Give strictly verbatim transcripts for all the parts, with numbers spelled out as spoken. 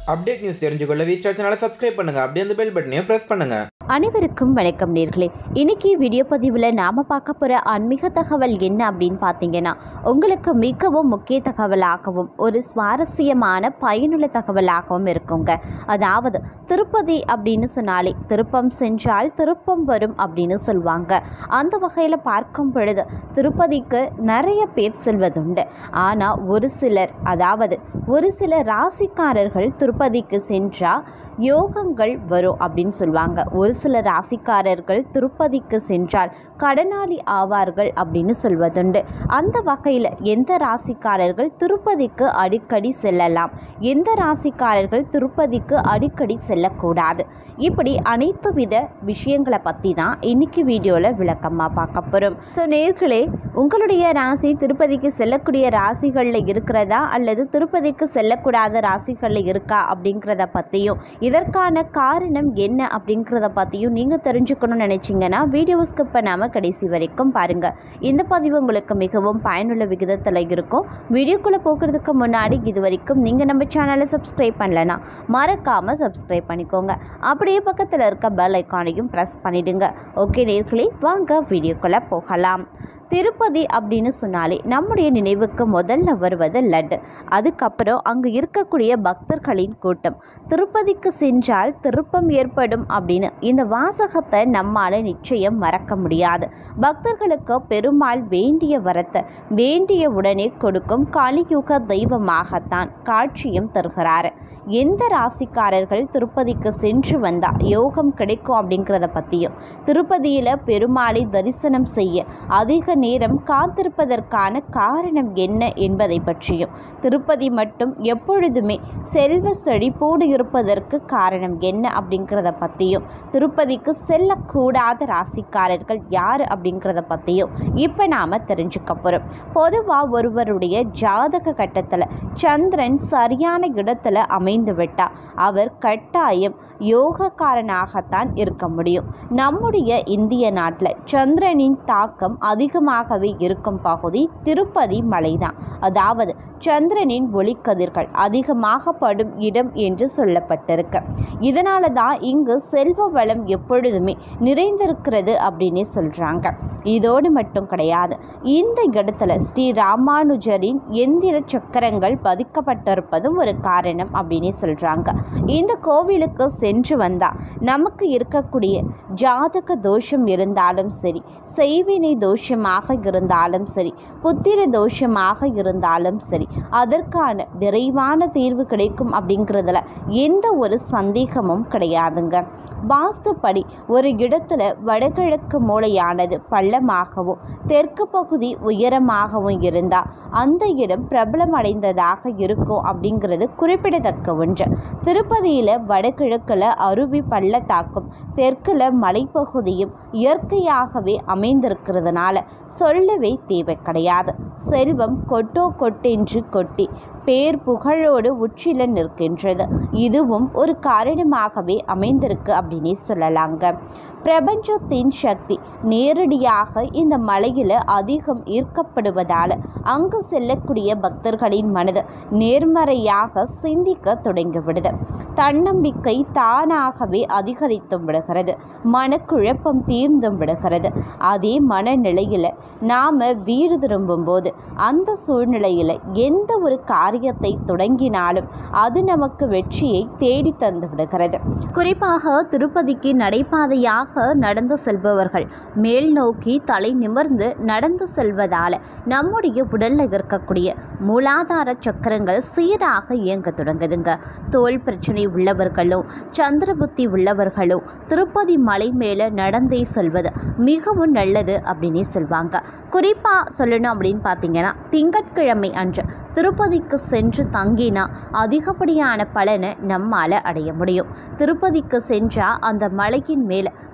Update news தெரிஞ்சுக்கொள்ள V star சேனலை subscribe பண்ணுங்க. அப்படியே அந்த பெல் பட்டனையும் பிரஸ் பண்ணுங்க. அனைவருக்கும் வணக்கம் நேர்களே. இன்னைக்கு வீடியோ பதிவில் நாம் பார்க்க போகிற ஆன்மீக தகவல் என்ன அப்படின்னு பார்த்தீங்கன்னா, உங்களுக்கு மிகவும் முக்கிய தகவலாகவும் ஒரு சுவாரஸ்யமான பயனுள்ள தகவலாகவும் இருக்குங்க. அதாவது திருப்பதி அப்படின்னு சொன்னாலே திருப்பம் சென்றால் திருப்பம் வரும் அப்படின்னு சொல்லுவாங்க. அந்த வகையில் பார்க்கும் பொழுது திருப்பதிக்கு நிறைய பேர் செல்வதுண்டு. ஆனால் ஒரு சிலர், அதாவது ஒரு சில ராசிக்காரர்கள் திருப்பதிக்கு சென்றால் யோகங்கள் வரும் அப்படின்னு சொல்லுவாங்க. ஒரு சில ராசிக்காரர்கள் திருப்பதிக்கு சென்றால் கடனாளி ஆவார்கள் அப்படின்னு சொல்வதுண்டு. அந்த வகையில் எந்த ராசிக்காரர்கள் திருப்பதிக்கு அடிக்கடி செல்லலாம், எந்த ராசிக்காரர்கள் திருப்பதிக்கு அடிக்கடி செல்லக்கூடாது, இப்படி அனைத்து வித விஷயங்களை பற்றி தான் இன்னைக்கு வீடியோவில் விளக்கமாக பார்க்க போகிறோம். ஸோ நேர்களே, உங்களுடைய ராசி திருப்பதிக்கு செல்லக்கூடிய ராசிகளில் இருக்கிறதா அல்லது திருப்பதிக்கு செல்லக்கூடாத ராசிகளில் இருக்கா அப்படிங்கிறத பற்றியும் இதற்கான காரணம் என்ன அப்படிங்கிறத பற்றியும் நீங்கள் தெரிஞ்சுக்கணும்னு நினச்சிங்கன்னா வீடியோ ஸ்கிப் பண்ணாமல் கடைசி வரைக்கும் பாருங்கள். இந்த பதிவு உங்களுக்கு மிகவும் பயனுள்ள விகிதத்தில் இருக்கும். வீடியோக்குள்ளே போகிறதுக்கு முன்னாடி இது வரைக்கும் நீங்கள் நம்ம சேனலை சப்ஸ்கிரைப் பண்ணலன்னா மறக்காமல் சப்ஸ்கிரைப் பண்ணிக்கோங்க. அப்படியே பக்கத்தில் இருக்க பெல் ஐக்கானையும் ப்ரெஸ் பண்ணிவிடுங்க. ஓகே நேர்களே, வாங்க வீடியோக்குள்ளே போகலாம். திருப்பதி அப்படின்னு சொன்னாலே நம்முடைய நினைவுக்கு முதல்ல வருவது லட்டு. அதுக்கப்புறம் அங்கே இருக்கக்கூடிய பக்தர்களின் கூட்டம். திருப்பதிக்கு சென்றால் திருப்பம் ஏற்படும் அப்படின்னு இந்த வாசகத்தை நம்மால் நிச்சயம் மறக்க முடியாது. பக்தர்களுக்கு பெருமாள் வேண்டிய வரத்தை வேண்டிய உடனே கொடுக்கும் கலியுக தெய்வமாகத்தான் காட்சியும் தருகிறார். எந்த ராசிக்காரர்கள் திருப்பதிக்கு சென்று வந்தால் யோகம் கிடைக்கும் அப்படிங்கிறத பற்றியும், திருப்பதியில் பெருமாளை தரிசனம் செய்ய அதிக நேரம் காத்திருப்பதற்கான காரணம் என்ன என்பதை பற்றியும், திருப்பதி மட்டும் எப்பொழுதுமே செல்வ செழிப்போடு இருப்பதற்கு காரணம் என்ன அப்படிங்கிறத பற்றியும், திருப்பதிக்கு செல்லக்கூடாத ராசிக்காரர்கள் யார் அப்படிங்கிறத பற்றியும் இப்போ நாம் தெரிஞ்சுக்க போகிறோம். பொதுவாக ஒருவருடைய ஜாதக கட்டத்தில் சந்திரன் சரியான இடத்துல அமைந்து விட்டால் அவர் கட்டாயம் யோகக்காரனாகத்தான் இருக்க முடியும். நம்முடைய இந்திய நாட்டில் சந்திரனின் தாக்கம் அதிகமாகவே இருக்கும் பகுதி திருப்பதி மலைதான். அதாவது சந்திரனின் ஒளிக்கதிர்கள் அதிகமாக படும் இடம் என்று சொல்லப்பட்டிருக்கு. இதனால தான் இங்கு செல்வ வளம் எப்பொழுதுமே நிறைந்திருக்கிறது அப்படின்னு சொல்கிறாங்க. இதோடு மட்டும் கிடையாது, இந்த இடத்துல ஸ்ரீ ராமானுஜரின் எந்திர சக்கரங்கள் பதிக்கப்பட்டிருப்பதும் ஒரு காரணம் அப்படின்னு சொல்கிறாங்க. இந்த கோவிலுக்கு சென்று வந்தால் நமக்கு இருக்கக்கூடிய ஜாதக தோஷம் இருந்தாலும் சரி, செய்வினை தோஷமாக இருந்தாலும் சரி, புத்திர தோஷமாக இருந்தாலும் சரி, அதற்கான விரைவான தீர்வு கிடைக்கும் அப்படிங்கிறதுல எந்த ஒரு சந்தேகமும் கிடையாதுங்க. வாஸ்துப்படி ஒரு இடத்துல வடகிழக்கு மூலையானது பள்ளமாகவும் தெற்கு பகுதி உயரமாகவும் இருந்தால் அந்த இடம் பிரபலம் அடைந்ததாக இருக்கும் அப்படிங்கிறது குறிப்பிடத்தக்க ஒன்று. திருப்பதியில் வடகிழக்கில் அருவி பள்ளத்தாக்கும் தெற்கில் மலைப்பகுதியும் இயற்கையாகவே அமைந்திருக்கிறதுனால சொல்லவே தேவை கிடையாது. செல்வம் கொட்டோ கொட்டென்று கொட்டி பேர் புகழோடு உச்சில நிற்கின்றது. இதுவும் ஒரு காரணமாகவே அமைந்திருக்கு அப்படின்னே சொல்லலாங்க. பிரபஞ்சத்தின் சக்தி நேரடியாக இந்த மலையில் அதிகம் ஈர்க்கப்படுவதால் அங்கு செல்லக்கூடிய பக்தர்களின் மனது நேர்மறையாக சிந்திக்க தொடங்கிவிடுது. தன்னம்பிக்கை தானாகவே அதிகரித்தும் விடுகிறது. மனக்குழப்பம் தீர்ந்தும் விடுகிறது. அதே மனநிலையில் நாம் வீடு திரும்பும்போது அந்த சூழ்நிலையில் எந்த ஒரு காரியத்தை தொடங்கினாலும் அது நமக்கு வெற்றியை தேடி தந்து விடுகிறது. குறிப்பாக திருப்பதிக்கு நடைபாதையாக நடந்து செல்பவர்கள் மேல் நோக்கி தலை நிமிர்ந்து நடந்து செல்வதால் நம்முடைய உடலில் இருக்கக்கூடிய மூலாதார சக்கரங்கள் சீராக இயங்க தொடங்குதுங்க. தோல் பிரச்சனை உள்ளவர்களும் சந்திர புத்தி உள்ளவர்களும் திருப்பதி மலை மேலே நடந்தே செல்வது மிகவும் நல்லது அப்படின்னு சொல்லுவாங்க. குறிப்பாக சொல்லணும் அப்படின்னு பார்த்தீங்கன்னா, திங்கட்கிழமை அன்று திருப்பதிக்கு சென்று தங்கினா அதிகப்படியான பலனை நம்மால் அடைய முடியும். திருப்பதிக்கு சென்றால் அந்த மலையின் மேலே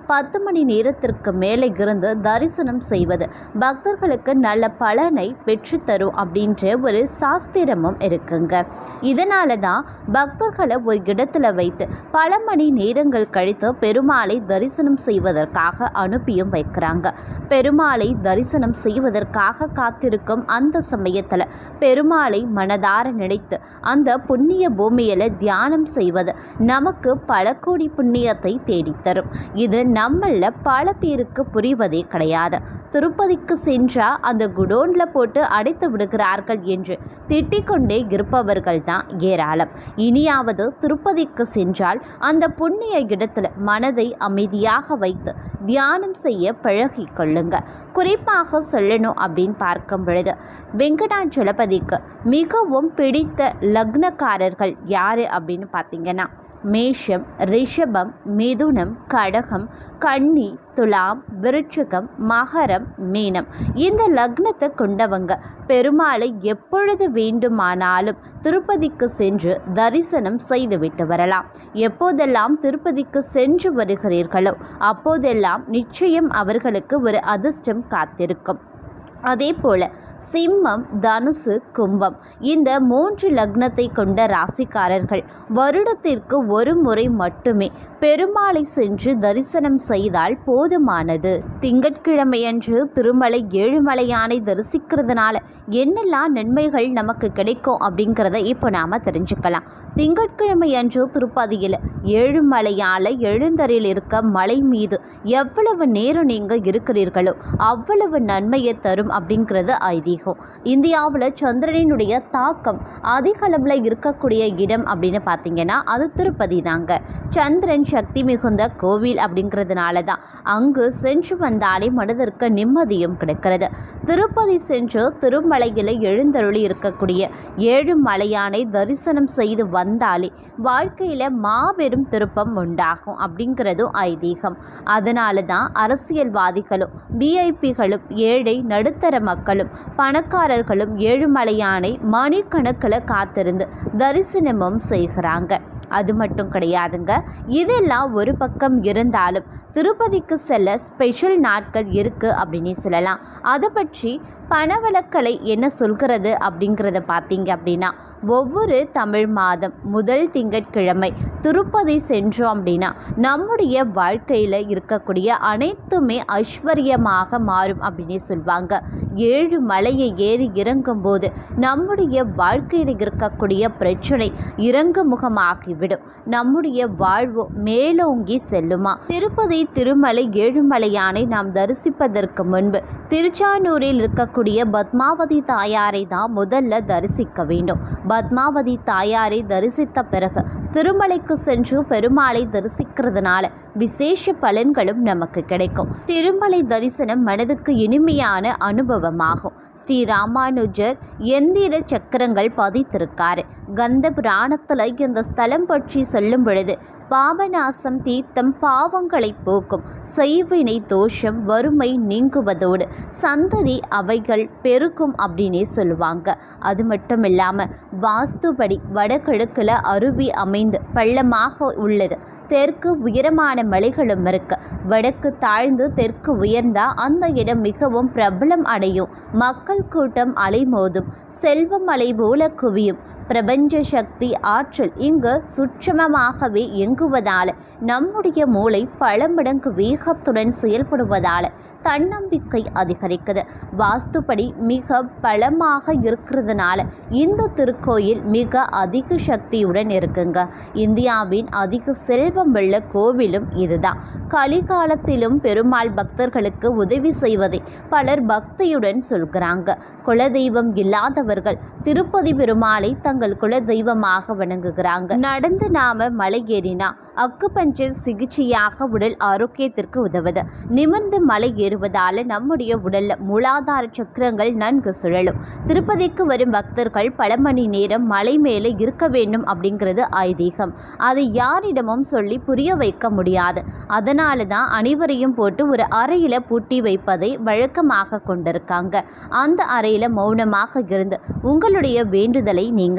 பத்து மணி நேரத்திற்கு மேலே இருந்து தரிசனம் செய்வது பக்தர்களுக்கு நல்ல பலனை பெற்றுத்தரும் அப்படின்ற ஒரு சாஸ்திரமும் இருக்குங்க. இதனால தான் பக்தர்களை ஒரு இடத்துல வைத்து பல மணி நேரங்கள் கழித்து பெருமாளை தரிசனம் செய்வதற்காக அனுப்பியும் வைக்கிறாங்க. பெருமாளை தரிசனம் செய்வதற்காக காத்திருக்கும் அந்த சமயத்தில் பெருமாளை மனதார நினைத்து அந்த புண்ணிய பூமியில் தியானம் செய்வது நமக்கு பல கோடி புண்ணியத்தை தேடித்தரும். இது நம்மள பல பேருக்கு புரிவதே கிடையாது. திருப்பதிக்கு சென்றால் அந்த குடோனில் போட்டு அடைத்து விடுகிறார்கள் என்று திட்டிக்கொண்டே இருப்பவர்கள் தான் ஏராளம். இனியாவது திருப்பதிக்கு சென்றால் அந்த புண்ணிய இடத்துல மனதை அமைதியாக வைத்து தியானம் செய்ய பழகி கொள்ளுங்க. குறிப்பாக சொல்லணும் அப்படின்னு பார்க்கும் பொழுது வெங்கடாச்சலபதிக்கு மிகவும் பிடித்த லக்னக்காரர்கள் யார் அப்படின்னு பார்த்தீங்கன்னா மேஷம், ரிஷபம், மிதுனம், கடகம், கன்னி, துலாம், விருச்சிகம், மகரம், மீனம். இந்த லக்னத்தை கொண்டவங்க பெருமாளை எப்பொழுது வேண்டுமானாலும் திருப்பதிக்கு சென்று தரிசனம் செய்துவிட்டு வரலாம். எப்போதெல்லாம் திருப்பதிக்கு சென்று வருகிறீர்களோ அப்போதெல்லாம் நிச்சயம் அவர்களுக்கு ஒரு அதிர்ஷ்டம் காத்திருக்கும். அதே போல சிம்மம், தனுசு, கும்பம் இந்த மூன்று லக்னத்தை கொண்ட ராசிக்காரர்கள் வருடத்திற்கு ஒரு முறை மட்டுமே பெருமாளை சென்று தரிசனம் செய்தால் போதுமானது. திங்கட்கிழமையன்று திருமலை ஏழுமலையானை தரிசிக்கிறதுனால என்னெல்லாம் நன்மைகள் நமக்கு கிடைக்கும் அப்படிங்கிறத இப்போ நாம் தெரிஞ்சுக்கலாம். திங்கட்கிழமையன்று திருப்பதியில் ஏழுமலையால் எழுந்தரில் இருக்க மலை மீது எவ்வளவு நேரம் நீங்கள் இருக்கிறீர்களோ அவ்வளவு நன்மையை தரும் அப்படிங்கிறது ஐதீகம். இந்தியாவில் சந்திரனினுடைய தாக்கம் அதிக அளவில் இருக்கக்கூடிய இடம் அப்படின்னு பார்த்தீங்கன்னா அது திருப்பதி தாங்க. சந்திரன் சக்தி மிகுந்த கோவில் அப்படிங்கிறதுனால தான் அங்கு சென்று வந்தாலே மனதிற்கு நிம்மதியும் கிடைக்கிறது. திருப்பதி சென்று திருமலையில் எழுந்தருளி இருக்கக்கூடிய ஏழு மலையானை தரிசனம் செய்து வந்தாலே வாழ்க்கையில் மாபெரும் திருப்பம் உண்டாகும் அப்படிங்கிறதும் ஐதீகம். அதனால தான் அரசியல்வாதிகளும் விஐபிகளும் ஏழை நடுத்தர மக்களும் பணக்காரர்களும் ஏழுமலையானை மணிக்கணக்கில் காத்திருந்து தரிசனமும் செய்கிறாங்க. அது மட்டும் கிடையாதுங்க. இதெல்லாம் ஒரு பக்கம் இருந்தாலும் திருப்பதிக்கு செல்ல ஸ்பெஷல் நாட்கள் இருக்குது அப்படின்னு சொல்லலாம். அதை பற்றி பணவளக்கலை என்ன சொல்கிறது அப்படிங்கிறத பார்த்தீங்க அப்படின்னா ஒவ்வொரு தமிழ் மாதம் முதல் திங்கட்கிழமை திருப்பதி சென்றோம் அப்படின்னா நம்முடைய வாழ்க்கையில் இருக்கக்கூடிய அனைத்துமே ஐஸ்வர்யமாக மாறும் அப்படின்னு சொல்லுவாங்க. ஏழு மலையை ஏறி இறங்கும் போது நம்முடைய வாழ்க்கையில் இருக்கக்கூடிய பிரச்சனை இறங்கு முகமாகிவிடும். நம்முடைய வாழ்வு மேலோங்கி செல்லுமா. திருப்பதி திருமலை ஏழுமலையானை நாம் தரிசிப்பதற்கு முன்பு திருச்சானூரில் இருக்கக்கூடிய பத்மாவதி தாயாரை தான் முதல்ல தரிசிக்க வேண்டும். பத்மாவதி தாயாரை தரிசித்த பிறகு திருமலைக்கு சென்று பெருமாளை தரிசிக்கிறதுனால விசேஷ பலன்களும் நமக்கு கிடைக்கும். திருமலை தரிசனம் மனதுக்கு இனிமையான அனுபவமாகும். ஸ்ரீ ராமானுஜர் எந்திர சக்கரங்கள் பதித்திருக்காரு. கந்த புராணத்தில் இந்த ஸ்தலம் பற்றி சொல்லும் பொழுது பாபநாசம் தீர்த்தம் பாவங்களை போக்கும், செய்வினை தோஷம் வறுமை நீங்குவதோடு சந்ததி அவைகள் பெருக்கும் அப்படின்னே சொல்லுவாங்க. அது மட்டும் இல்லாமல் வாஸ்துபடி வடகிழக்கில் அருவி அமைந்து பள்ளமாக உள்ளது. தெற்கு உயரமான மலைகளும் இருக்கு. வடக்கு தாழ்ந்து தெற்கு உயர்ந்தா அந்த இடம் மிகவும் பிரபலம் அடையும். மக்கள் கூட்டம் அலைமோதும், செல்வம் அலை போல குவியும். பிரபஞ்ச சக்தி ஆற்றல் இங்கு சுட்சமமாகவே இயங்குவதால் நம்முடைய மூளை பல மடங்கு வேகத்துடன் செயல்படுவதால் தன்னம்பிக்கை அதிகரிக்குது. வாஸ்துப்படி மிக பலமாக இருக்கிறதுனால இந்த திருக்கோயில் மிக அதிக சக்தியுடன் இருக்குங்க. இந்தியாவின் அதிக செல்வம் உள்ள கோவிலும் இதுதான். கலிகாலத்திலும் பெருமாள் பக்தர்களுக்கு உதவி செய்வதை பலர் பக்தியுடன் சொல்கிறாங்க. குலதெய்வம் இல்லாதவர்கள் திருப்பதி பெருமாளை தங்கள் குலதெய்வமாக வணங்குகிறாங்க. நடந்து நாம மலை ஏறினா அக்குபஞ்சர் சிகிச்சையாக உடல் ஆரோக்கியத்திற்கு உதவுது. நிமிர்ந்து மலை ஏறுவதால் நம்முடைய உடல்ல மூலாதார சக்கரங்கள் நன்கு சுழலும். திருப்பதிக்கு வரும் பக்தர்கள் பல மணி நேரம் மலை மேலே இருக்க வேண்டும் அப்படிங்கிறது ஐதீகம். அதை யாரிடமும் சொல்லி புரிய வைக்க முடியாது. அதனால தான் அனைவரையும் போட்டு ஒரு அறையில பூட்டி வைப்பதை வழக்கமாக கொண்டிருக்காங்க. அந்த அறையில மௌனமாக இருந்து உங்களுடைய வேண்டுதலை நீங்க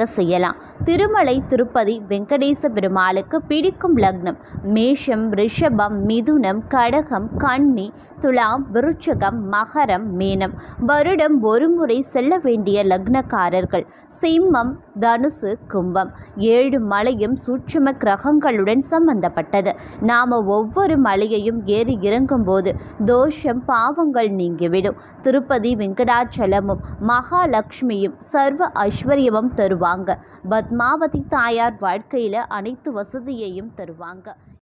செய்யலாம். திருமலை திருப்பதி வெங்கடேச பெருமாளுக்கு பிடிக்கும் லக்னம் மேஷம், ரிஷபம், மிதுனம், கடகம், கன்னி, துலாம், விருச்சகம், மகரம், மீனம். வருடம் ஒருமுறை செல்ல வேண்டிய லக்னக்காரர்கள் சிம்மம், தனுசு, கும்பம். ஏழு மலையும் சூட்சும கிரகங்களுடன் சம்பந்தப்பட்டது. நாம ஒவ்வொரு மலையையும் ஏறி இறங்கும் போது தோஷம், பாவங்கள் நீங்கிவிடும். திருப்பதி வெங்கடாச்சலமும் மகாலட்சுமியும் சர்வ ஐஸ்வர்யமும் தருவாங்க. பத்மாவதி தாயார் வாழ்க்கையில அனைத்து வசதியையும் தருவாங்க.